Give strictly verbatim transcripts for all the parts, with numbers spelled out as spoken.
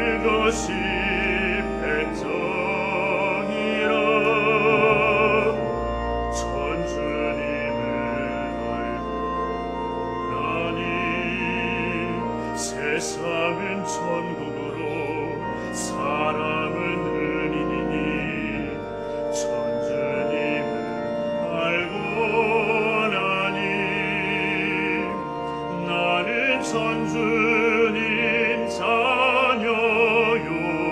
그것이 백성이라. 전 주님을 알고 나니 세상은 천국으로 사람은 은인이니. 전 주님을 알고 나니 나는 전 주님 자녀요.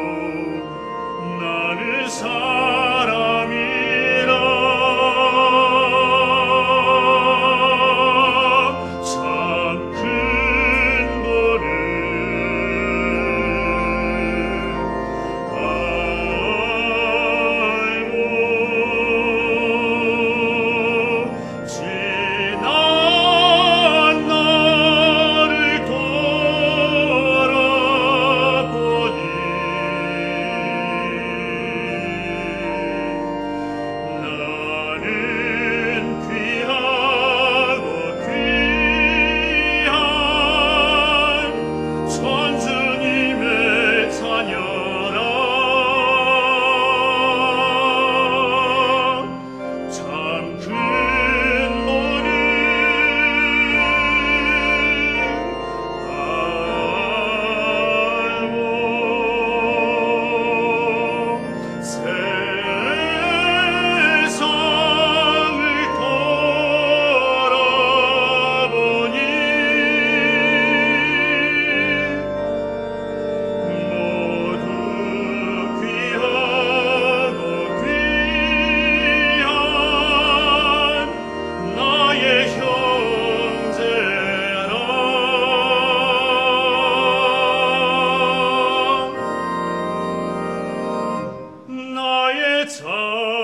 나는 사람이라. 참 큰 거를 알고 지난 날을 돌아보니 나는 귀하고 귀한 전 주님의 자녀라. 참 큰 노를 알고 세상을 돌아보니 모두 귀하고 귀한 나의 형제라. 나의 자